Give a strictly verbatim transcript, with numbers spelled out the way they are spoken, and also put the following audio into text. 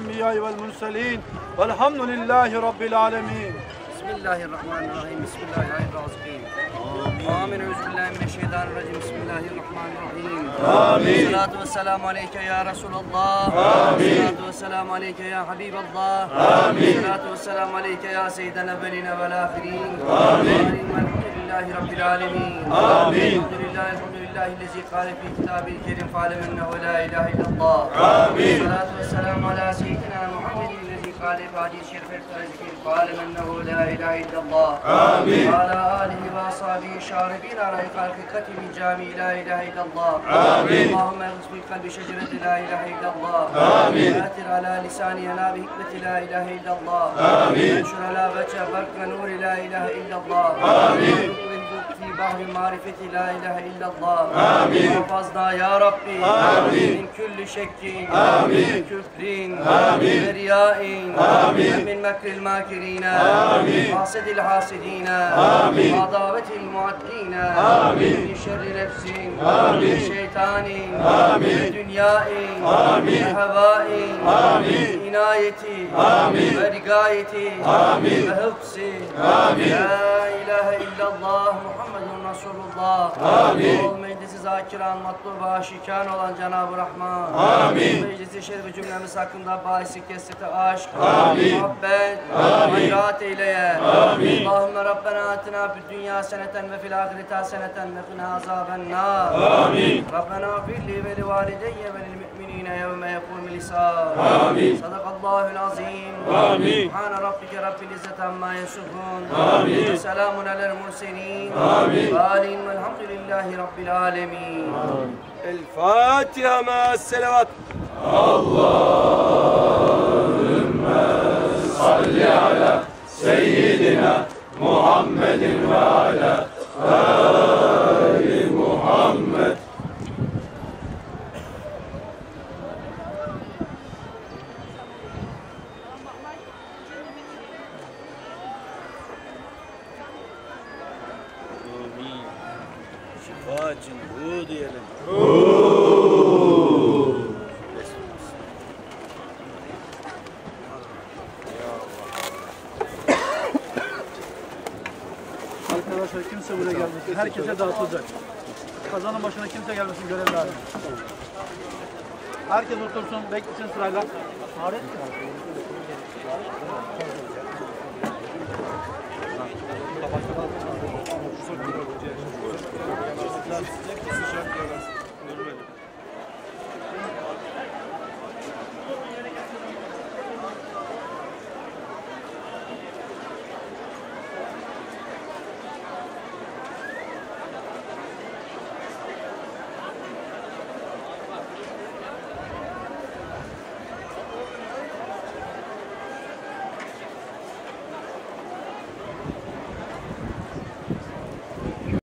الأنبياء والمرسلين والحمد لله رب العالمين. Bismillahirrahmanirrahim. Bismillahirrahmanirrahim. Amin. Euzubillahimineşşeytanirracim. Bismillahirrahmanirrahim. Amin. Salatu vesselamu aleyke ya Resulallah. Amin. Salatu vesselamu aleyke ya Habiballah. Amin. Salatu vesselamu aleyke ya Seyyiden evveline vel ahirin. Amin. Elhamdülillahi Rabbil alemin. Amin. Elhamdülillahi elhamdülillahi lezi kâle fî kitâbil kerim fâlem ennehu la ilahe illallah. Amin. Salatu vesselamu ala seyyidina Muhammedin lezi kâle fî hadîs-i şerifel zikir fâlem ennehu la ilahe illallah. Amin. Ve alâ âlihi ve ashabihi şâribîn arâik hakikati min cami la ilahe illallah. Amin. Allahümme eğzbil kalbi şecereti la ilahe illallah. Amin. Ve atir ala lisâni yenâbi hikmeti la ilahe illallah. Amin. Enşur ala veçe berk ve nuri la ilahe illallah. Amin. Fi bahri marifeti la ilahe illallah. Amin. Muhafazna ya Rabbi. Amin. Min külli şekkin. Amin. Min küfrin. Amin. Ve riyain. Amin. Ve min mekril makirine. Amin. Hasedil hasidine. Amin. Adavetil muaddine. Amin. Min şerri nefsin. Amin. Min şeytanin. Amin. Ve dünyain. Amin. Ve hevain. Amin. İnayeti. Amin. Ve rigayeti. Amin. Ve hıfsi. Amin. La ilahe illallah Muhammedun Resulullah. Amin. Ol meclisi zakiran, matlub aşikan olan Cenab-ı Rahman. Amin. Meclisi şerifi cümlemiz hakkında bahisi kesreti aşk, amin, muhabbet, hayrat eyleye. Amin. Allahümme Rabbena atina fid dünya seneten ve fil ahireti haseneten ve qina azabennar. Amin. Rabbena firli ve li valideyye ve lil müminine yevme yekumul hisab. Amin. Sadakallahul azim. Amin. Subhane rabbike rabbil izzeti amma yasifun. Amin. Selamun alel murselin. Amin. Amin. Velhamdülillahi rabbil alemin. El Fatiha ma selavat. Allahümme salli ala seyyidina Muhammedin ve ala ali Muhammed. Şifa için hu diyelim. Arkadaşlar kimse buraya gelmesin. Herkese dağıtılacak. Kazanın başına kimse gelmesin, görevli abi. Herkes otursun, beklesin sırayla. Arif.